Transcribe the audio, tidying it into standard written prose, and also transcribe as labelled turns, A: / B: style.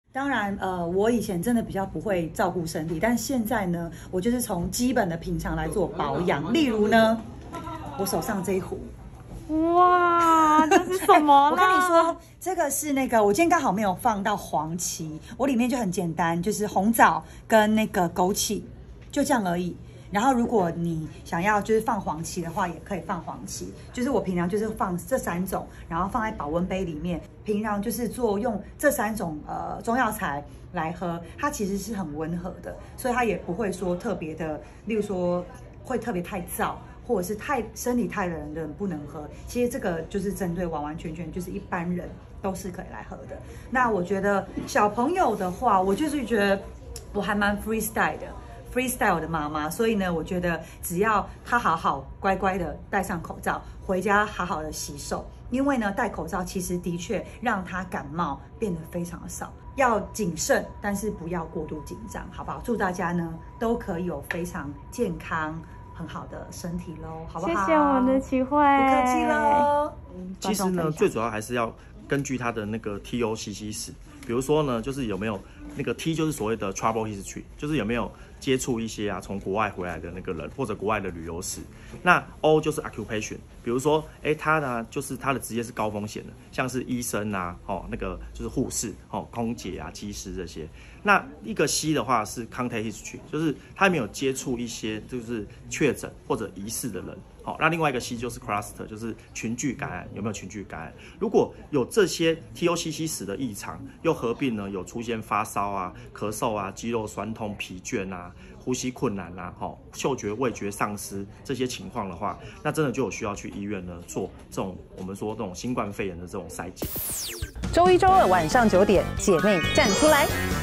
A: 当然，我以前真的比较不会照顾身体，但现在呢，我就是从基本的平常来做保养。例如呢，我手上这一壶，
B: 哇，这是什么啦？
A: 我跟你说，这个是那个，我今天刚好没有放到黄芪，我里面就很简单，就是红枣跟那个枸杞，就这样而已。然后，如果你想要就是放黄芪的话，也可以放黄芪。就是我平常就是放这3种，然后放在保温杯里面。平常就是用这3种中药材来喝，它其实是很温和的，所以它也不会说特别的，例如说会特别太燥，或者是身体太冷的人不能喝。其实这个就是针对完完全全就是一般人都是可以来喝的。那我觉得小朋友的话，我就是觉得我还蛮 freestyle 的妈妈，所以呢，我觉得只要他好好乖乖的戴上口罩，回家好好的洗手，因为呢，戴口罩其实的确让他感冒变得非常的少，要谨慎，但是不要过度紧张，好不好？祝大家呢都可以有非常健康、很好的身体喽，好不好？
B: 谢谢我们的齐慧，
A: 不客气喽。
C: 其实呢，最主要还是要根据他的那个 TOCC 史，比如说呢，就是有没有那个 T 就是所谓的 Trouble History， 就是有没有接触一些从国外回来的那个人，或者国外的旅游史。那 O 就是 Occupation， 比如说，他呢就是他的职业是高风险的，像是医生啊，那个就是护士，空姐啊、机师这些。那一个 C 的话是 Contact History， 就是他没有接触一些就是确诊或者疑似的人。那另外一个 C 就是 Cluster， 就是群聚感染，有没有群聚感染？如果有这些 TOCC 史的异常，又合并呢有出现发烧啊、咳嗽啊、肌肉酸痛、疲倦啊、呼吸困难啊、嗅觉味觉丧失这些情况的话，那真的就有需要去医院呢做这种我们说这种新冠肺炎的这种筛检。
D: 周1、周2晚上9点，姐妹站出来。